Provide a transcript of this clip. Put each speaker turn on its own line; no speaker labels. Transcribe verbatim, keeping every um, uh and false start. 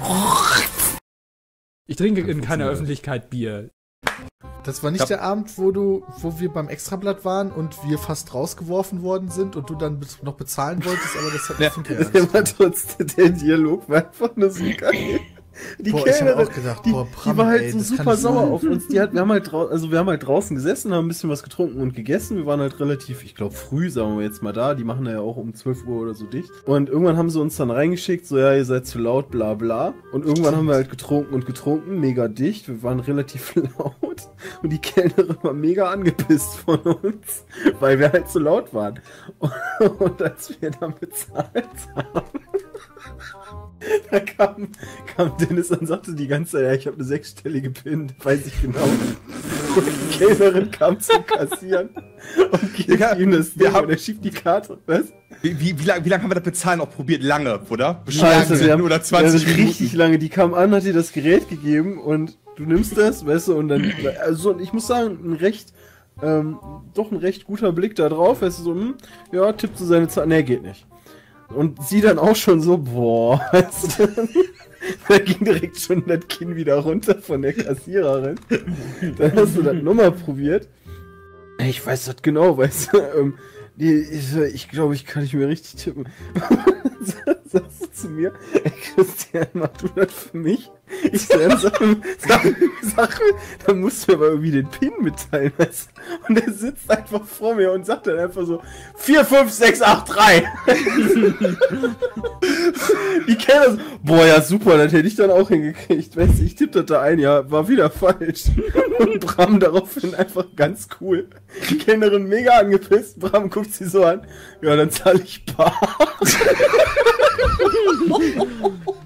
Ich trinke in keiner Öffentlichkeit Bier.
Das war nicht der Abend, wo du, wo wir beim Extrablatt waren und wir fast rausgeworfen worden sind und du dann be- noch bezahlen wolltest, aber das hat
Ja,
nicht funktioniert.
Aber trotzdem, der Dialog war einfach nur so geil. Die
Boah, ich hab
Kellnerin,
auch gedacht,
die,
boah, Bram,
die war halt
ey,
so
das kann
super
nicht
sauer
sein.
auf uns. Die hat, wir haben halt drau also wir haben halt draußen gesessen, haben ein bisschen was getrunken und gegessen. Wir waren halt relativ, ich glaube früh, sagen wir jetzt mal da. Die machen ja auch um zwölf Uhr oder so dicht. Und irgendwann haben sie uns dann reingeschickt, so ja, ihr seid zu laut, bla bla. Und irgendwann haben wir halt getrunken und getrunken, mega dicht. Wir waren relativ laut. Und die Kellnerin war mega angepisst von uns, weil wir halt zu laut waren. Und, und als wir dann bezahlt haben, da kam, kam Dennis und sagte die ganze Zeit, ja, ich habe eine sechsstellige PIN, weiß ich genau. Und die Kellnerin kam zum Kassieren und gibt
Ja,
ihm das
wir
Ding
haben-
und er schiebt die Karte. Was?
Wie, wie, wie lange wie lang haben wir das Bezahlen auch probiert? Lange, oder?
Scheiße, wir haben
oder zwanzig
ja,
Minuten.
richtig lange. Die kam an, hat dir das Gerät gegeben und du nimmst das, weißt du, und dann, also ich muss sagen, ein recht, ähm, doch ein recht guter Blick da drauf, weißt du, so, hm, ja, tippt so seine Zahl, nee, geht nicht. Und sie dann auch schon so, boah, weißt du, da ging direkt schon das Kinn wieder runter von der Kassiererin. Dann hast du das nochmal probiert. Ich weiß das genau, weißt du, ähm, die, ich, ich glaube, ich kann nicht mehr richtig tippen. Sagst du zu mir, ey Christian, mach du das für mich? Ich so, dann sag, sag, sag mir, dann musst du mir aber irgendwie den PIN mitteilen, weißt du? Und er sitzt einfach vor mir und sagt dann einfach so, vier fünf sechs acht drei. Die Kellner so, boah, ja super, das hätte ich dann auch hingekriegt, weißt du, ich tippe das da ein, ja, war wieder falsch. Und Bram daraufhin einfach ganz cool. Die Kellnerin mega angepisst, Bram guckt sie so an, ja, dann zahle ich bar.